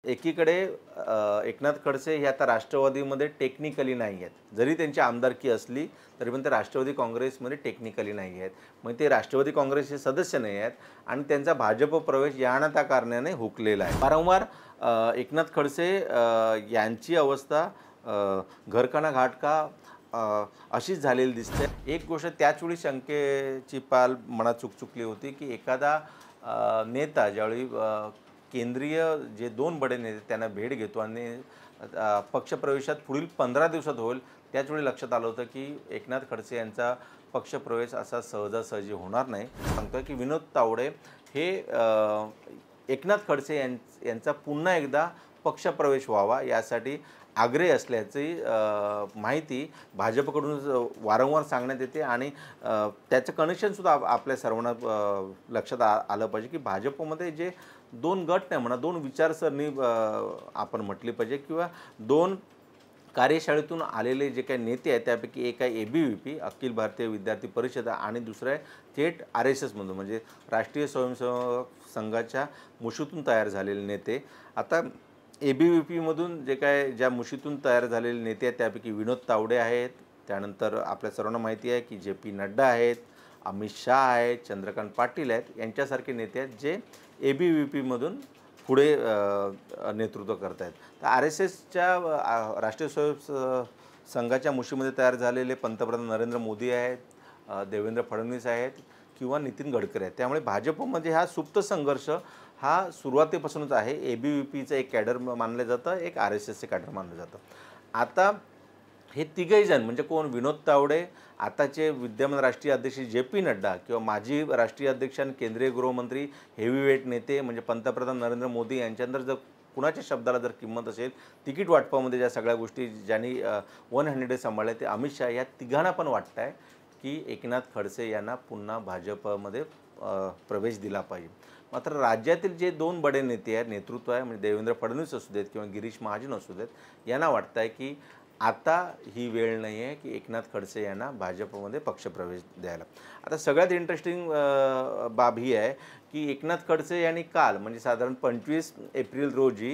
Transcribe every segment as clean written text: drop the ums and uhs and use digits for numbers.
एकीकडे एकनाथ खडसे हे आता राष्ट्रवादीमध्ये टेक्निकली नाही आहेत. जरी त्यांची आमदारकी असली तरी पण ते राष्ट्रवादी काँग्रेसमध्ये टेक्निकली नाही आहेत. मग ते राष्ट्रवादी काँग्रेसचे सदस्य नाही आहेत आणि त्यांचा भाजप प्रवेश या ना त्या कारणाने हुकलेला आहे. वारंवार एकनाथ खडसे यांची अवस्था घरकाना घाटका अशीच झालेली दिसते. एक गोष्ट त्याचवेळी शंकेची पाल मनात चुकचुकली होती की एखादा नेता ज्यावेळी केंद्रीय जे 2 बडे नेते त्यांना भेट घेतो आणि पक्षप्रवेशात पुढील 15 दिवसात होईल, त्याचवेळी लक्षात आलं होतं की एकनाथ खडसे यांचा पक्षप्रवेश असा सहजासहजी होणार नाही. सांगतोय की विनोद तावडे हे एकनाथ खडसे यांचा पुन्हा एकदा पक्षप्रवेश व्हावा यासाठी आग्रही असल्याची माहिती भाजपकडून वारंवार सांगण्यात येते आणि त्याचं कनेक्शनसुद्धा आपल्या सर्वांना लक्षात आलं पाहिजे की भाजपमध्ये जे 2 गट नाही म्हणा, 2 विचारसरणी आपण म्हटली पाहिजे किंवा 2 कार्यशाळेतून आलेले जे काही नेते आहेत त्यापैकी एक आहे ABVP अखिल भारतीय विद्यार्थी परिषद आणि दुसरं आहे थेट RSSमधून म्हणजे राष्ट्रीय स्वयंसेवक संघाच्या मुशीतून तयार झालेले नेते. आता ABVPमधून जे काय ज्या मुशीतून तयार झालेले नेते आहेत त्यापैकी विनोद तावडे आहेत, त्यानंतर आपल्या सर्वांना माहिती आहे की JP नड्डा आहेत, अमित शाह आहेत, चंद्रकांत पाटील आहेत, यांच्यासारखे नेते आहेत जे ABVPमधून पुढे नेतृत्व करत आहेत. तर RSSच्या राष्ट्रीय स्वयंसेवक संघाच्या मुशीमध्ये तयार झालेले पंतप्रधान नरेंद्र मोदी आहेत, देवेंद्र फडणवीस आहेत किंवा नितीन गडकरी आहेत. त्यामुळे भाजपमध्ये हा सुप्त संघर्ष हा सुरुवातीपासूनच आहे. ABVPचं एक कॅडर मानलं जातं, एक RSSचे कॅडर मानलं जातं. आता हे तिघही जण म्हणजे कोण, विनोद तावडे, आताचे विद्यमान राष्ट्रीय अध्यक्ष JP नड्डा किंवा माजी राष्ट्रीय अध्यक्ष आणि केंद्रीय गृहमंत्री हेवीवेट नेते म्हणजे पंतप्रधान नरेंद्र मोदी यांच्यानंतर जर कुणाच्या शब्दाला जर किंमत असेल, तिकीट वाटपामध्ये ज्या सगळ्या गोष्टी ज्यांनी 100 डे सांभाळल्या ते अमित शाह, या तिघांना पण वाटतं आहे की एकनाथ खडसे यांना पुन्हा भाजपमध्ये प्रवेश दिला पाहिजे. मात्र राज्यातील जे 2 बडे नेते आहेत, नेतृत्व आहे म्हणजे देवेंद्र फडणवीस असू देत किंवा गिरीश महाजन असू देत, यांना वाटतं आहे की आता ही वेळ नाही आहे की एकनाथ खडसे यांना भाजपमध्ये पक्षप्रवेश द्यायला. आता सगळ्यात इंटरेस्टिंग बाब ही आहे की एकनाथ खडसे यांनी काल म्हणजे साधारण 25 एप्रिल रोजी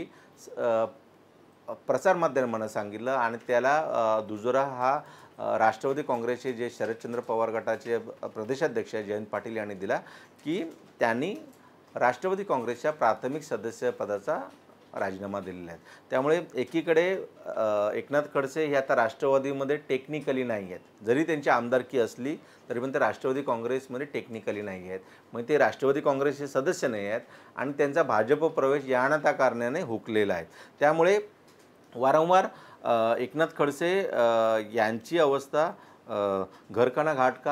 प्रसारमाध्यमांना सांगितलं आणि त्याला दुजोरा हा राष्ट्रवादी काँग्रेसचे जे शरदचंद्र पवार गटाचे प्रदेशाध्यक्ष जयंत पाटील यांनी दिला की त्यांनी राष्ट्रवादी काँग्रेसच्या प्राथमिक सदस्यपदाचा राजीनामा दिलेला आहे. त्यामुळे एकीकडे एकनाथ खडसे हे आता राष्ट्रवादीमध्ये टेक्निकली नाही आहेत. जरी त्यांची आमदारकी असली तरी पण ते राष्ट्रवादी काँग्रेसमध्ये टेक्निकली नाही आहेत. मग ते राष्ट्रवादी काँग्रेसचे सदस्य नाही आहेत आणि त्यांचा भाजप प्रवेश या ना त्या कारणाने हुकलेला आहे. त्यामुळे वारंवार एकनाथ खडसे यांची अवस्था घरकाना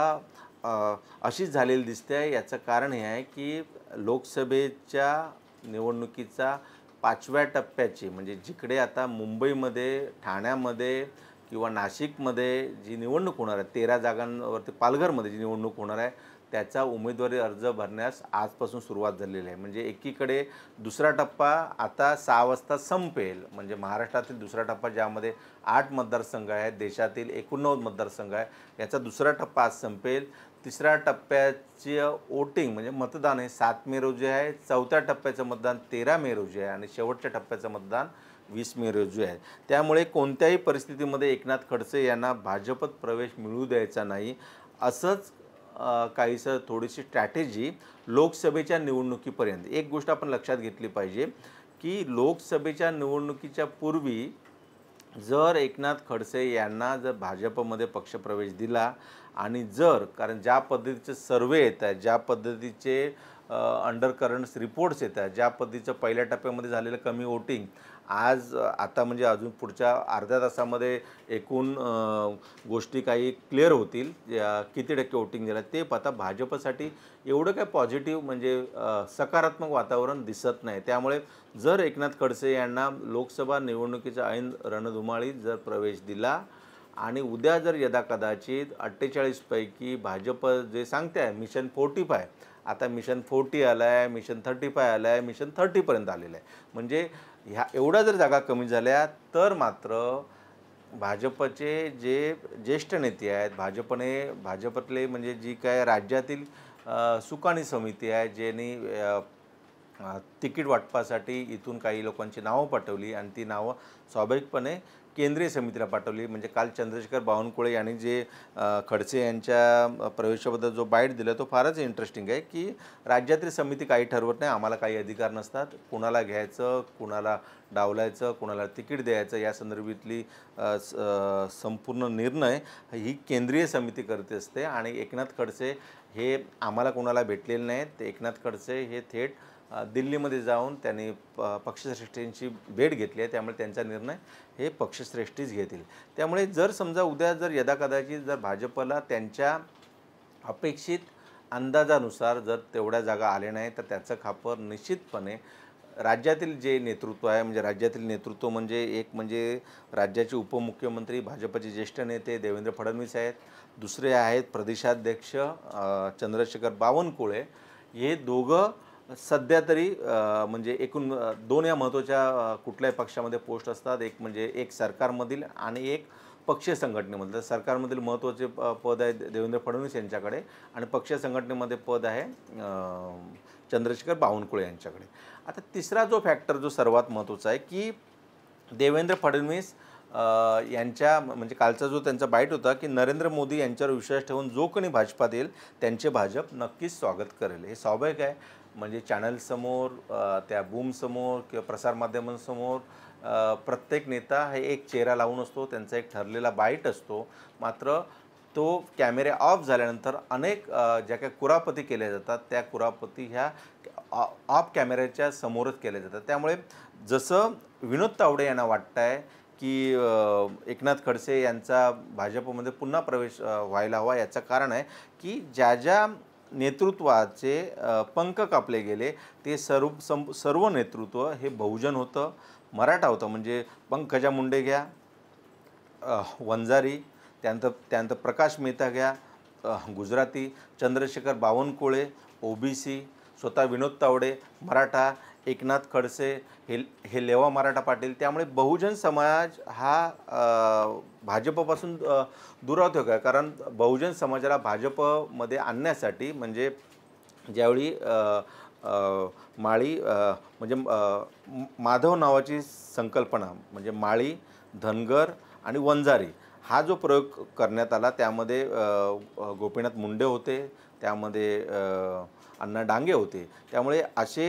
घाटका अशीच झालेली दिसते आहे. याचं कारण हे आहे की लोकसभेच्या निवडणुकीचा 5व्या टप्प्याची म्हणजे जिकडे आता मुंबईमध्ये, ठाण्यामध्ये किंवा नाशिकमध्ये जी निवडणूक होणार आहे, 13 जागांवरती पालघरमध्ये जी निवडणूक होणार आहे, त्याचा उमेदवारी अर्ज भरण्यास आजपासून सुरुवात झालेली आहे. म्हणजे एकीकडे दुसरा टप्पा आता 6 वाजता संपेल. म्हणजे महाराष्ट्रातील दुसरा टप्पा ज्यामध्ये 8 मतदारसंघ आहेत, देशातील 89 मतदारसंघ आहे, याचा दुसरा टप्पा आज संपेल. तिसऱ्या टप्प्याची वोटिंग म्हणजे मतदान हे 7 मे रोजी आहे, चौथ्या टप्प्याचं मतदान 13 मे रोजी आहे आणि शेवटच्या टप्प्याचं मतदान 20 मे रोजी आहे. त्यामुळे कोणत्याही परिस्थितीमध्ये एकनाथ खडसे यांना भाजपत प्रवेश मिळू द्यायचा नाही. असंच काहीसं थोडीशी स्ट्रॅटेजी लोकसभेच्या निवडणुकीपर्यंत. एक गोष्ट आपण लक्षात घेतली पाहिजे की लोकसभेच्या निवडणुकीच्या पूर्वी जर एकनाथ खडसे यांना जर भाजपमध्ये पक्षप्रवेश दिला आणि जर कारण ज्या पद्धतीचे सर्वे येत आहेत, ज्या पद्धतीचे अंडरकरंट्स रिपोर्ट्स येत आहेत, ज्या पद्धतीचं पहिल्या टप्प्यामध्ये झालेलं कमी वोटिंग आज आता म्हणजे अजून पुढच्या अर्ध्या तासामध्ये एकूण गोष्टी काही क्लिअर होतील, किती टक्के वोटिंग झालं ते पाहता भाजपसाठी एवढं काय पॉझिटिव्ह म्हणजे सकारात्मक वातावरण दिसत नाही. त्यामुळे जर एकनाथ खडसे यांना लोकसभा निवडणुकीच्या ऐन रणधुमाळीत जर प्रवेश दिला आणि उद्या जर यदाकदाचित 48 पैकी भाजप जे सांगते आहे मिशन 45, आता मिशन 40 आलं आहे, मिशन 35 आलं आहे, मिशन 30पर्यंत आलेलं आहे. म्हणजे ह्या एवढ्या जर जागा कमी झाल्या तर मात्र भाजपचे जे ज्येष्ठ नेते आहेत, भाजपतले म्हणजे जी काय राज्यातील सुकाणी समिती आहे, ज्यांनी तिकीट वाटपासाठी इथून काही लोकांची नावं पाठवली आणि ती नावं स्वाभाविकपणे केंद्रीय समितीला पाठवली. म्हणजे काल चंद्रशेखर बावनकुळे यांनी जे खडसे यांच्या प्रवेशाबद्दल जो बाईट दिला तो फारच इंटरेस्टिंग आहे, की राज्यातील समिती काही ठरवत नाही, आम्हाला काही अधिकार नसतात, कुणाला घ्यायचं, कुणाला डावलायचं, कुणाला तिकीट द्यायचं या संदर्भातली संपूर्ण निर्णय ही केंद्रीय समिती करते असते. आणि एकनाथ खडसे हे आम्हाला कोणाला भेटलेले नाहीत. एकनाथ खडसे हे थेट दिल्लीमध्ये जाऊन त्यांनी पक्षश्रेष्ठींची भेट घेतली आहे, त्यामुळे त्यांचा निर्णय हे पक्षश्रेष्ठीच घेतील. त्यामुळे जर समजा उद्या जर यदाकदाचित जर भाजपला त्यांच्या अपेक्षित अंदाजानुसार जर तेवढ्या जागा आल्या नाही, तर त्याचं खापर निश्चितपणे राज्यातील जे नेतृत्व आहे, म्हणजे राज्यातील नेतृत्व म्हणजे एक म्हणजे राज्याचे उपमुख्यमंत्री भाजपचे ज्येष्ठ नेते देवेंद्र फडणवीस आहेत, दुसरे आहेत प्रदेशाध्यक्ष चंद्रशेखर बावनकुळे. हे दोघं सध्या तरी म्हणजे एकूण दोन या महत्त्वाच्या कुठल्याही पक्षामध्ये पोस्ट असतात. एक म्हणजे एक सरकारमधील आणि एक पक्षीय संघटनेमधलं. सरकारमधील महत्त्वाचे पद आहे देवेंद्र फडणवीस यांच्याकडे आणि पक्षीय संघटनेमध्ये पद आहे चंद्रशेखर बावनकुळे यांच्याकडे. आता तिसरा जो फॅक्टर जो सर्वात महत्त्वाचा आहे, की देवेंद्र फडणवीस यांच्या म्हणजे कालचा जो त्यांचा बाईट होता, की नरेंद्र मोदी यांच्यावर विश्वास ठेवून जो कोणी भाजपात येईल त्यांचे भाजप नक्कीच स्वागत करेल. हे स्वाभाविक आहे. म्हणजे चॅनलसमोर, त्या बूमसमोर किंवा प्रसारमाध्यमांसमोर प्रत्येक नेता हे एक चेहरा लावून असतो, त्यांचा एक ठरलेला बाईट असतो. मात्र तो कॅमेरे ऑफ झाल्यानंतर अनेक ज्या काही कुरापती केल्या जातात त्या कुरापती ह्या ऑफ कॅमेऱ्याच्या समोरच केल्या जातात. त्यामुळे जसं विनोद तावडे यांना वाटतं आहे की एकनाथ खडसे यांचा भाजपमध्ये पुन्हा प्रवेश व्हायला हवा, याचं कारण आहे की ज्या ज्या नेतृत्वाचे पंख कापले गेले ते सर्व नेतृत्व हे बहुजन होतं, मराठा होतं. म्हणजे पंकजा मुंडे घ्या, वंजारी, त्यानंतर प्रकाश मेहता घ्या गुजराती, चंद्रशेखर बावनकुळे ओबीसी, स्वतः विनोद तावडे मराठा, एकनाथ खडसे हे लेवा मराठा पाटील. त्यामुळे बहुजन समाज हा भाजपपासून दुरावतो का? कारण बहुजन समाजाला भाजपमध्ये आणण्यासाठी म्हणजे ज्यावेळी माळी म्हणजे माधव नावाची संकल्पना म्हणजे माळी, धनगर आणि वंजारी हा जो प्रयोग करण्यात आला, त्यामध्ये गोपीनाथ मुंडे होते, त्यामध्ये अण्णा डांगे होते. त्यामुळे असे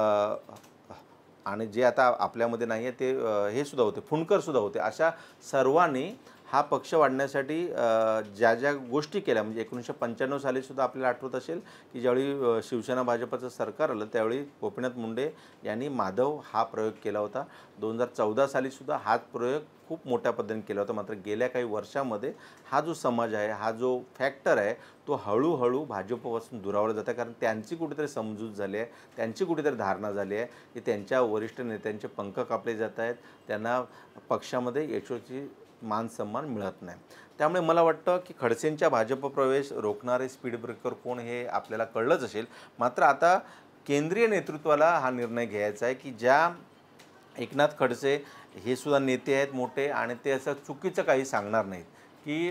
आणि जे आता आपल्यामध्ये नाही आहे ते हे सुद्धा होते, फुंडकरसुद्धा होते. अशा सर्वांनी हा पक्ष वाढण्यासाठी ज्या ज्या गोष्टी केल्या, म्हणजे 1995 सालीसुद्धा आपल्याला आठवत असेल की ज्यावेळी शिवसेना भाजपचं सरकार आलं त्यावेळी गोपीनाथ मुंडे यांनी माधव हा प्रयोग केला होता. 2014 सालीसुद्धा हाच प्रयोग खूप मोठ्या पद्धतीने केला होता. मात्र गेल्या काही वर्षामध्ये हा जो समाज आहे, हा जो फॅक्टर आहे, तो हळूहळू भाजपपासून दुरावला जात आहे. कारण त्यांची कुठेतरी समजूत झाली आहे, त्यांची कुठेतरी धारणा झाली आहे की त्यांच्या वरिष्ठ नेत्यांचे पंख कापले जात आहेत, त्यांना पक्षामध्ये यशस्वी मान सन्मान मिळत नाही. त्यामुळे मला वाटतं की खडसेंच्या भाजप प्रवेश रोखणारे स्पीड ब्रेकर कोण हे आपल्याला कळलंच असेल. मात्र आता केंद्रीय नेतृत्वाला हा निर्णय घ्यायचा आहे की ज्या एकनाथ खडसे हे सुद्धा नेते आहेत मोठे आणि ते असं चुकीचं काही सांगणार नाहीत की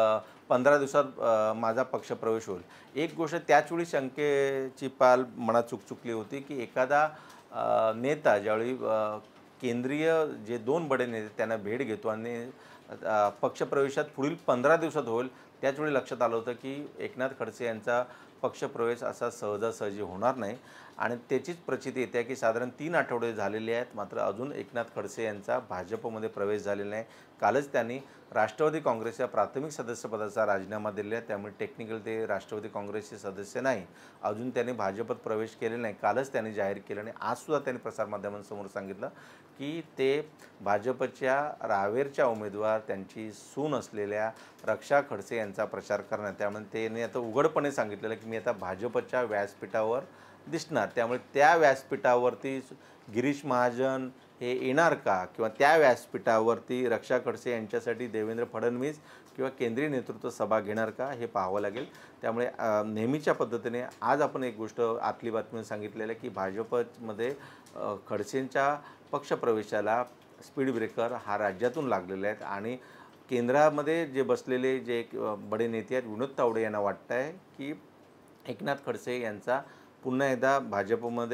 15 दिवसात माझा पक्षप्रवेश होईल. एक गोष्ट त्याचवेळी शंकेची पाल मनात चुकली होती की एखादा नेता ज्यावेळी केंद्रीय जे 2 बडे नेते त्यांना भेट घेतो आणि पक्षप्रवेशात पुढील 15 दिवसात होईल, त्याचवेळी लक्षात आलं होतं की एकनाथ खडसे यांचा पक्षप्रवेश असा सहजासहजी होणार नाही. आणि त्याचीच प्रचिती येते की साधारण 3 आठवडे झालेले आहेत, मात्र अजून एकनाथ खडसे यांचा भाजपमध्ये प्रवेश झालेला नाही. कालच त्यांनी राष्ट्रवादी काँग्रेसच्या प्राथमिक सदस्यपदाचा राजीनामा दिला आहे, त्यामुळे टेक्निकल ते राष्ट्रवादी काँग्रेसचे सदस्य नाही. अजून त्यांनी भाजपत प्रवेश केलेला नाही, कालच त्यांनी जाहीर केलं. आणि आजसुद्धा त्यांनी प्रसारमाध्यमांसमोर सांगितलं की ते भाजपच्या रावेरच्या उमेदवार त्यांची सून असलेल्या रक्षा खडसे यांचा प्रचार करणार. त्यामुळे त्यांनी आता उघडपणे सांगितलेलं की मी आता भाजपच्या व्यासपीठावर दिसणार. त्यामुळे त्या व्यासपीठावरती गिरीश महाजन हे येणार का, किंवा त्या व्यासपीठावरती रक्षा खडसे यांच्यासाठी देवेंद्र फडणवीस किंवा केंद्रीय नेतृत्व सभा घेणार का, हे पाहावं लागेल. त्यामुळे नेहमीच्या पद्धतीने आज आपण एक गोष्ट आतली बातमी सांगितलेलं आहे की भाजपमध्ये खडसेंच्या पक्षप्रवेशाला स्पीड ब्रेकर हा राज्यातून लागलेला आहे. आणि केंद्रामध्ये जे बसलेले जे बडे नेते आहेत विनोद तावडे यांना वाटतं आहे की एकनाथ खडसे यांचा पुन्हा एकदा भाजपमध्ये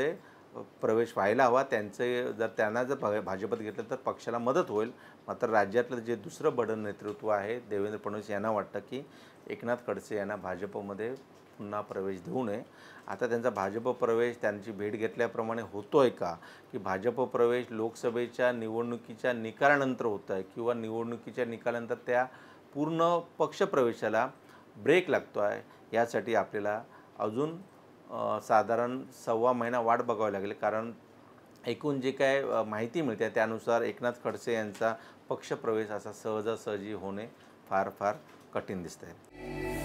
प्रवेश व्हायला हवा. त्यांना जर भाजपत घेतलं तर पक्षाला मदत होईल. मात्र राज्यातलं जे दुसरं बडं नेतृत्व आहे देवेंद्र फडणवीस यांना वाटतं की एकनाथ खडसे यांना भाजपमध्ये पुन्हा प्रवेश देऊ नये. आता त्यांचा भाजप प्रवेश त्यांची भेट घेतल्याप्रमाणे होतोय का, की भाजप प्रवेश लोकसभेच्या निवडणुकीच्या निकालानंतर होत आहे किंवा निवडणुकीच्या निकालानंतर त्या पूर्ण पक्षप्रवेशाला ब्रेक लागतो आहे, यासाठी आपल्याला अजून साधारण सव्वा महिना वाट बघावी लागेल. कारण एकूण जे काय माहिती मिळते त्यानुसार एकनाथ खडसे यांचा पक्षप्रवेश असा सहजासहजी होणे फार फार कठीण दिसत आहे.